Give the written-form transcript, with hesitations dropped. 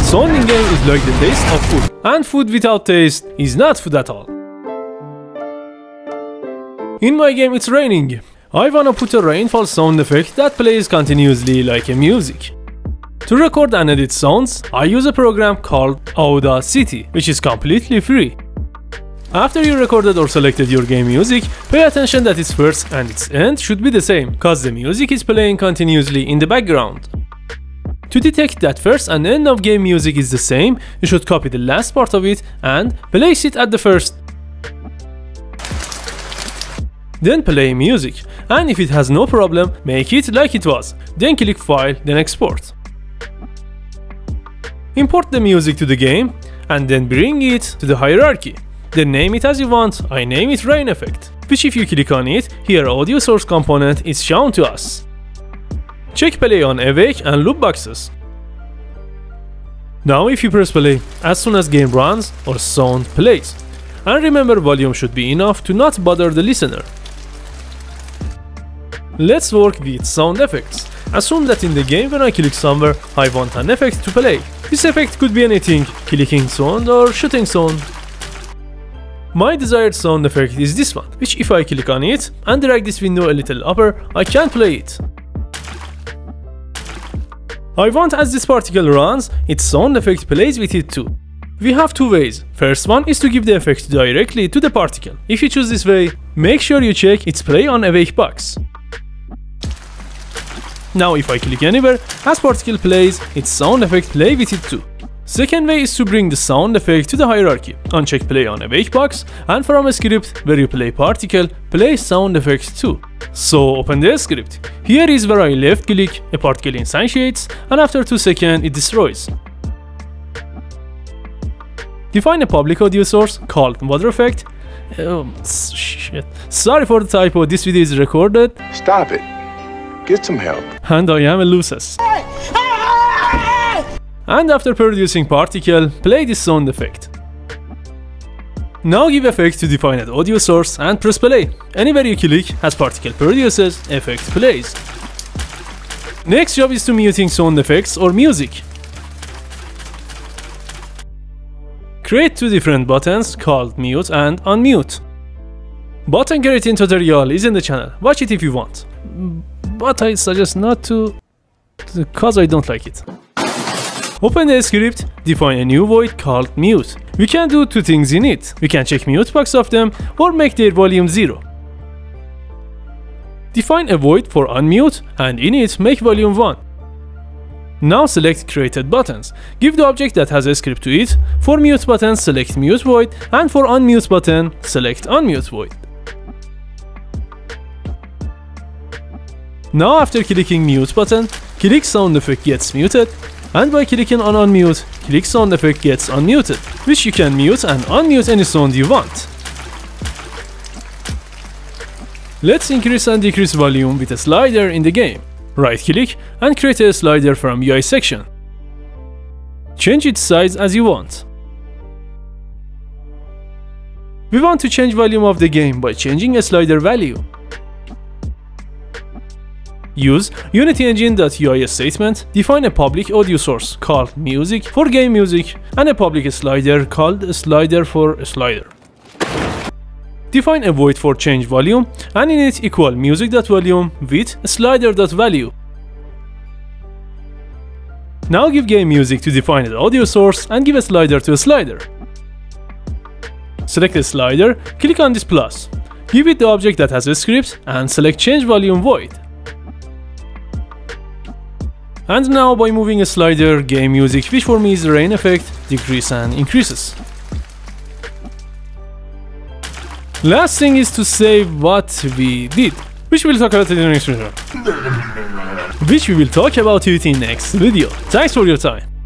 Sound in game is like the taste of food, and food without taste is not food at all. In my game it's raining. I wanna put a rainfall sound effect that plays continuously like a music. To record and edit sounds, I use a program called Audacity, which is completely free. After you recorded or selected your game music, pay attention that its first and its end should be the same, cause the music is playing continuously in the background. To detect that first and end of game music is the same, you should copy the last part of it and place it at the first. Then play music, and if it has no problem, make it like it was. Then click File, then Export. Import the music to the game, and then bring it to the hierarchy. Then name it as you want. I name it Rain Effect, which if you click on it, here audio source component is shown to us. Check play on Awake and loop boxes. Now if you press play, as soon as game runs or sound plays. And remember, volume should be enough to not bother the listener. Let's work with sound effects. Assume that in the game when I click somewhere, I want an effect to play. This effect could be anything, clicking sound or shooting sound. My desired sound effect is this one, which if I click on it and drag this window a little upper, I can play it. I want as this particle runs, its sound effect plays with it too. We have two ways. First one is to give the effect directly to the particle. If you choose this way, make sure you check its play on Awake box. Now if I click anywhere, as particle plays, its sound effect play with it too. Second way is to bring the sound effect to the hierarchy. Uncheck play on Awake box, and from a script where you play particle, play sound effects too. So open the script. Here is where I left click, a particle instantiates, and after 2 seconds it destroys. Define a public audio source called water effect. Oh, shit. Sorry for the typo, this video is recorded. Stop it. Get some help. And I am a Lucis. And after producing particle, play this sound effect. Now give effect to defined audio source and press play. Anywhere you click, as particle produces, effect plays. Next job is to muting sound effects or music. Create two different buttons called mute and unmute. Button creating tutorial is in the channel, watch it if you want. But I suggest not to, cause I don't like it. Open the script, define a new void called mute. We can do two things in it. We can check mute box of them or make their volume 0. Define a void for unmute and in it make volume 1. Now select created buttons. Give the object that has a script to it. For mute button, select mute void, and for unmute button, select unmute void. Now after clicking mute button, click sound effect gets muted, and by clicking on unmute, click sound effect gets unmuted, which you can mute and unmute any sound you want. Let's increase and decrease volume with a slider in the game. Right click and create a slider from UI section. Change its size as you want. We want to change volume of the game by changing a slider value. Use UnityEngine.ui statement, define a public audio source called music for game music and a public slider called slider for slider. Define a void for change volume and in it equal music.volume with slider.value. Now give game music to define the audio source and give a slider to a slider. Select a slider, click on this plus. Give it the object that has a script and select change volume void. And now by moving a slider, game music, which for me is the rain effect, decreases and increases. Last thing is to save what we did, which we'll talk about in the next video. Thanks for your time.